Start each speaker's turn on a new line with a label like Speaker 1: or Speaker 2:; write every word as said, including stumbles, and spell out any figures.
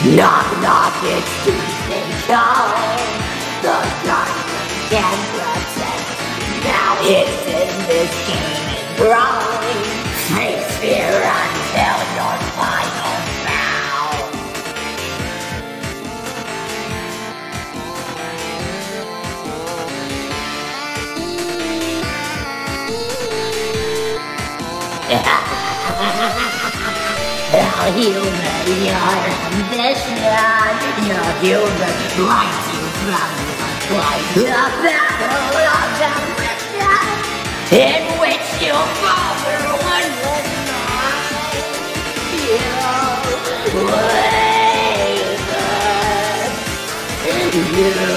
Speaker 1: Knock, knock, it's Tuesday calling. The darkness can protect. Now it's in this game and brawling. Face fear until your final bow. Now human, your ambition, your human rights you from your life. The battle of ambition, in which your father was not. You waver. You